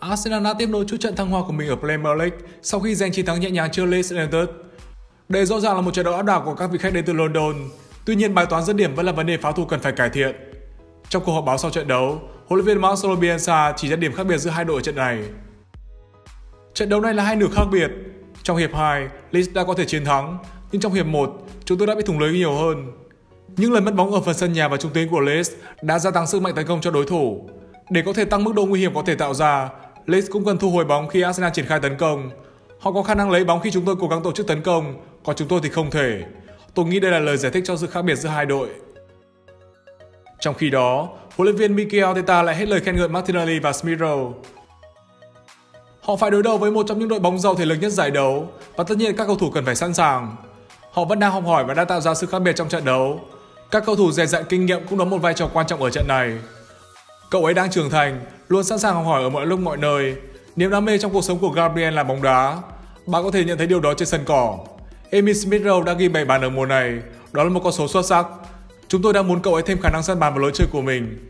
Arsenal đã tiếp nối chuỗi trận thăng hoa của mình ở Premier League sau khi giành chiến thắng nhẹ nhàng trước Leeds United. Đây rõ ràng là một trận đấu áp đảo của các vị khách đến từ London. Tuy nhiên, bài toán dứt điểm vẫn là vấn đề pháo thủ cần phải cải thiện. Trong cuộc họp báo sau trận đấu, huấn luyện viên Marcelo Bielsa chỉ ra điểm khác biệt giữa hai đội ở trận này. Trận đấu này là hai nửa khác biệt. Trong hiệp 2, Leeds đã có thể chiến thắng, nhưng trong hiệp 1, chúng tôi đã bị thủng lưới nhiều hơn. Những lần mất bóng ở phần sân nhà và trung tuyến của Leeds đã gia tăng sức mạnh tấn công cho đối thủ. Để có thể tăng mức độ nguy hiểm có thể tạo ra, Leeds cũng cần thu hồi bóng khi Arsenal triển khai tấn công. Họ có khả năng lấy bóng khi chúng tôi cố gắng tổ chức tấn công, còn chúng tôi thì không thể. Tôi nghĩ đây là lời giải thích cho sự khác biệt giữa hai đội. Trong khi đó, huấn luyện viên Mikel Arteta lại hết lời khen ngợi Martinelli và Smith Rowe. Họ phải đối đầu với một trong những đội bóng giàu thể lực nhất giải đấu, và tất nhiên các cầu thủ cần phải sẵn sàng. Họ vẫn đang học hỏi và đã tạo ra sự khác biệt trong trận đấu. Các cầu thủ dày dặn kinh nghiệm cũng đóng một vai trò quan trọng ở trận này. Cậu ấy đang trưởng thành, luôn sẵn sàng học hỏi ở mọi lúc mọi nơi. Niềm đam mê trong cuộc sống của Gabriel là bóng đá. Bạn có thể nhận thấy điều đó trên sân cỏ. Emil Smith Rowe đã ghi 7 bàn ở mùa này. Đó là một con số xuất sắc. Chúng tôi đang muốn cậu ấy thêm khả năng săn bàn vào lối chơi của mình.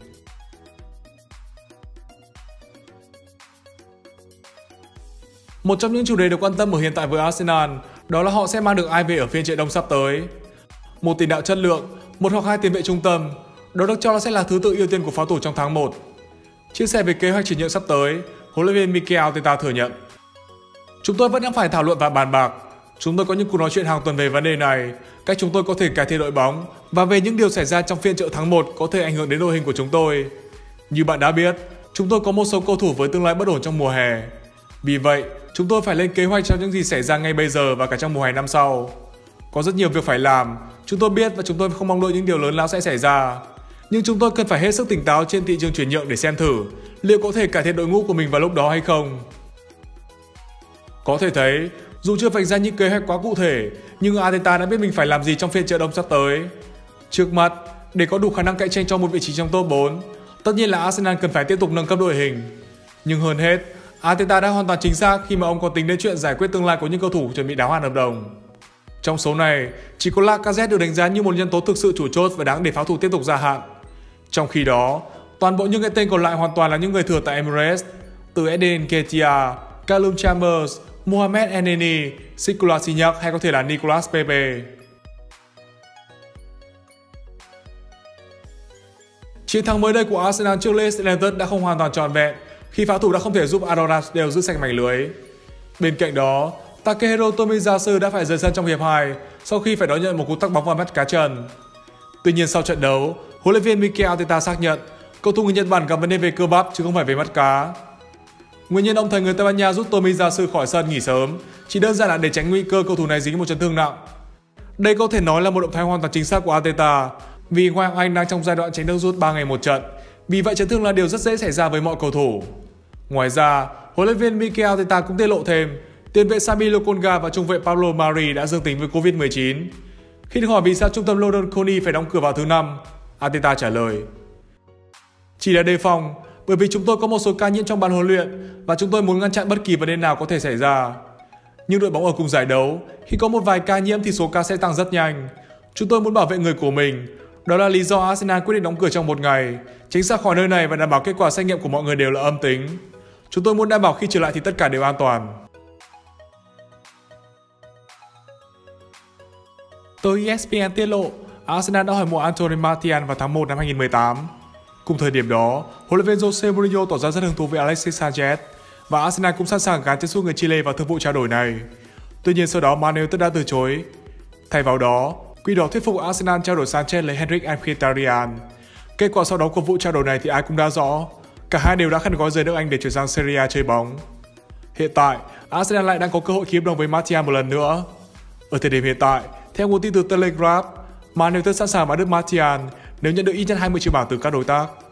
Một trong những chủ đề được quan tâm ở hiện tại với Arsenal đó là họ sẽ mang được ai về ở phiên chợ đông sắp tới. Một tiền đạo chất lượng, một hoặc hai tiền vệ trung tâm, đó được cho là sẽ là thứ tự ưu tiên của pháo thủ trong tháng 1. Chia sẻ về kế hoạch chuyển nhượng sắp tới, huấn luyện viên Mikel Arteta thừa nhận: "Chúng tôi vẫn đang phải thảo luận và bàn bạc. Chúng tôi có những cuộc nói chuyện hàng tuần về vấn đề này, cách chúng tôi có thể cải thiện đội bóng và về những điều xảy ra trong phiên chợ tháng 1 có thể ảnh hưởng đến đội hình của chúng tôi. Như bạn đã biết, chúng tôi có một số cầu thủ với tương lai bất ổn trong mùa hè. Vì vậy, chúng tôi phải lên kế hoạch cho những gì xảy ra ngay bây giờ và cả trong mùa hè năm sau. Có rất nhiều việc phải làm, chúng tôi biết và chúng tôi không mong đợi những điều lớn lao sẽ xảy ra. Nhưng chúng tôi cần phải hết sức tỉnh táo trên thị trường chuyển nhượng để xem thử liệu có thể cải thiện đội ngũ của mình vào lúc đó hay không." Có thể thấy, dù chưa vạch ra những kế hoạch quá cụ thể, nhưng Arteta đã biết mình phải làm gì trong phiên chợ đông sắp tới. Trước mắt, để có đủ khả năng cạnh tranh cho một vị trí trong top 4, tất nhiên là Arsenal cần phải tiếp tục nâng cấp đội hình. Nhưng hơn hết, Arteta đã hoàn toàn chính xác khi mà ông có tính đến chuyện giải quyết tương lai của những cầu thủ chuẩn bị đáo hạn hợp đồng. Trong số này, chỉ có Lacazette được đánh giá như một nhân tố thực sự chủ chốt và đáng để pháo thủ tiếp tục gia hạn. Trong khi đó, toàn bộ những cái tên còn lại hoàn toàn là những người thừa tại Emirates, từ Eden Nketiah, Callum Chambers, Mohamed Elneny, Kolasinac hay có thể là Nicolas Pepe. Chiến thắng mới đây của Arsenal trước Leeds United đã không hoàn toàn trọn vẹn khi pháo thủ đã không thể giúp Aaron Ramsdale giữ sạch mảnh lưới. Bên cạnh đó, Takehiro Tomiyasu đã phải rời sân trong hiệp 2 sau khi phải đón nhận một cú tắc bóng vào mắt cá chân. Tuy nhiên sau trận đấu, huấn luyện viên Mikel Arteta xác nhận cầu thủ người Nhật Bản gặp vấn đề về cơ bắp chứ không phải về mắt cá. Nguyên nhân ông thầy người Tây Ban Nha rút Tomiyasu khỏi sân nghỉ sớm chỉ đơn giản là để tránh nguy cơ cầu thủ này dính một chấn thương nặng. Đây có thể nói là một động thái hoàn toàn chính xác của Arteta vì Ngoại hạng Anh đang trong giai đoạn tránh nước rút 3 ngày một trận. Vì vậy chấn thương là điều rất dễ xảy ra với mọi cầu thủ. Ngoài ra, huấn luyện viên Mikel Arteta cũng tiết lộ thêm tiền vệ Sami Lokonga và trung vệ Pablo Mari đã dương tính với Covid-19. Khi được hỏi vì sao trung tâm London Colney phải đóng cửa vào thứ Năm, Arteta trả lời: "Chỉ là đề phòng, bởi vì chúng tôi có một số ca nhiễm trong ban huấn luyện và chúng tôi muốn ngăn chặn bất kỳ vấn đề nào có thể xảy ra. Nhưng đội bóng ở cùng giải đấu, khi có một vài ca nhiễm thì số ca sẽ tăng rất nhanh. Chúng tôi muốn bảo vệ người của mình. Đó là lý do Arsenal quyết định đóng cửa trong một ngày, tránh xa khỏi nơi này và đảm bảo kết quả xét nghiệm của mọi người đều là âm tính. Chúng tôi muốn đảm bảo khi trở lại thì tất cả đều an toàn." Tờ ESPN tiết lộ, Arsenal đã hỏi mua Anthony Martial vào tháng 1 năm 2018. Cùng thời điểm đó, huấn luyện viên Jose Mourinho tỏ ra rất hứng thú với Alexis Sanchez và Arsenal cũng sẵn sàng gán tiếp xúc người Chile vào thương vụ trao đổi này. Tuy nhiên sau đó Man United đã từ chối. Thay vào đó, Quỷ đỏ thuyết phục Arsenal trao đổi Sanchez lấy Henrik Mkhitaryan. Kết quả sau đó của vụ trao đổi này thì ai cũng đã rõ. Cả hai đều đã khăn gói rời nước Anh để chuyển sang Serie A chơi bóng. Hiện tại, Arsenal lại đang có cơ hội ký hợp đồng với Martial một lần nữa. Ở thời điểm hiện tại, theo nguồn tin từ Telegraph, Man United sẵn sàng bán được Martial nếu nhận được ít nhất 20 triệu bảng từ các đối tác.